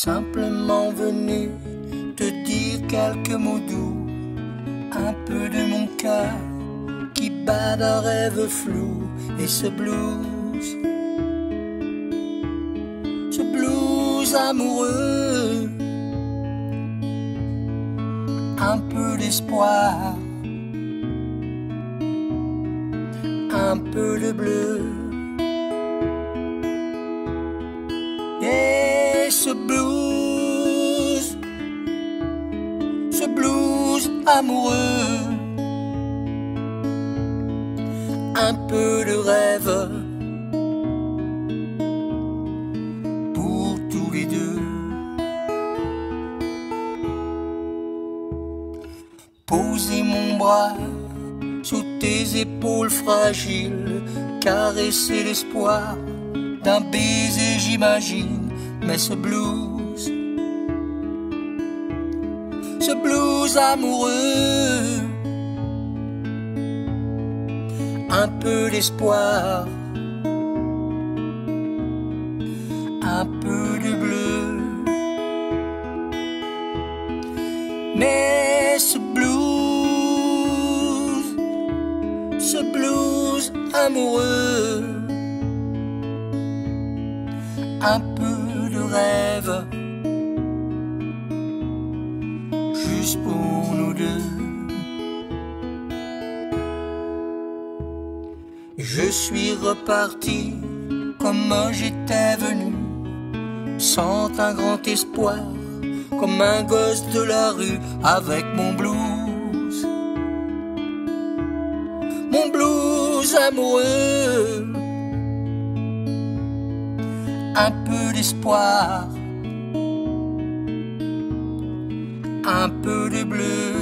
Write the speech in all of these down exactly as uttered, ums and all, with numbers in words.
simplement venu te dire quelques mots doux, un peu de mon cœur qui bat d'un rêve flou. Et ce blues, ce blues amoureux, un peu d'espoir, un peu de bleu. Et ce blues, ce blues amoureux, un peu de rêve pour tous les deux. Poser mon bras sous tes épaules fragiles, caresser l'espoir d'un baiser, j'imagine. Mais ce blues, ce blues amoureux, un peu d'espoir, un peu de bleu. Mais ce blues, ce blues amoureux, un peu de rêve, juste pour nous deux. Je suis reparti comme j'étais venu, sans un grand espoir, comme un gosse de la rue, avec mon blues, mon blues amoureux, un peu d'espoir, un peu de bleu.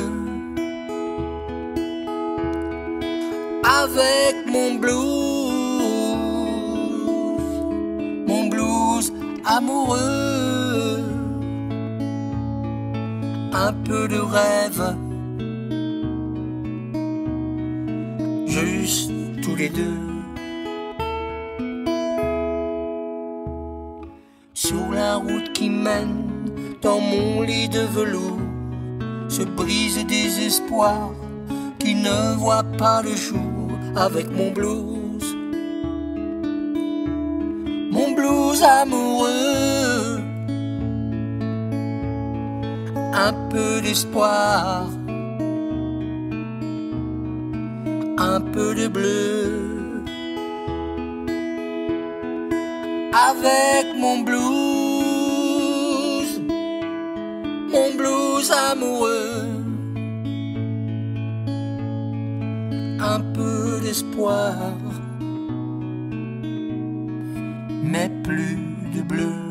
Avec mon blues, mon blues amoureux, un peu de rêve, juste tous les deux. Sur la route qui mène dans mon lit de velours, se brise des espoirs qui ne voient pas le jour. Avec mon blues, mon blues amoureux, un peu d'espoir, un peu de bleu. Avec mon blues, mon blues amoureux, un peu d'espoir, mais plus de bleu.